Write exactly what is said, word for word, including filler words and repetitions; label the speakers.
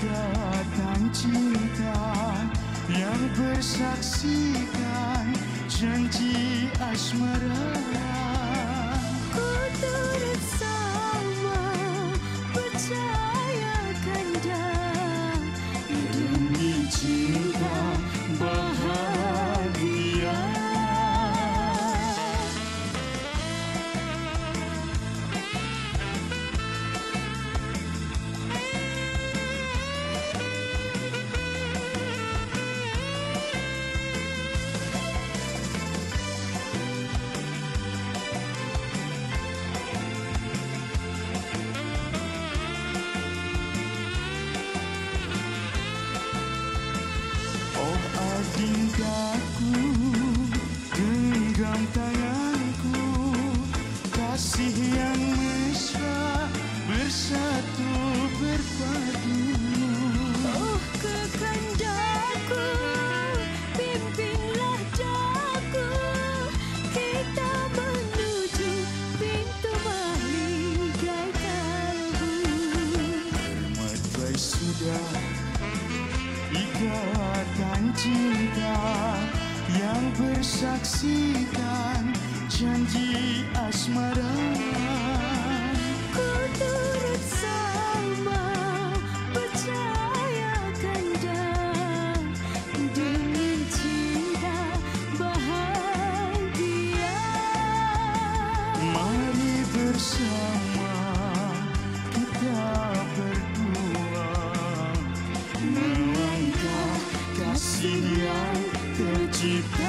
Speaker 1: Ikatan cinta yang bersaksikan janji asmara.
Speaker 2: Ku turut sama percaya kanda
Speaker 1: demi cinta bahagia. Adindaku, genggam tanganku, kasih yang mesra bersatu berpadu.
Speaker 2: Oh kekandaku, pimpinlah daku, kita menuju pintu mahligai kalbu.
Speaker 1: Termaterai sudah ikatan cinta yang bersaksikan janji asmara.
Speaker 2: Ku turut sama percaya kanda demi cinta bahagia.
Speaker 1: Mari bersama kita berdua melangkah kasih yang tercipta.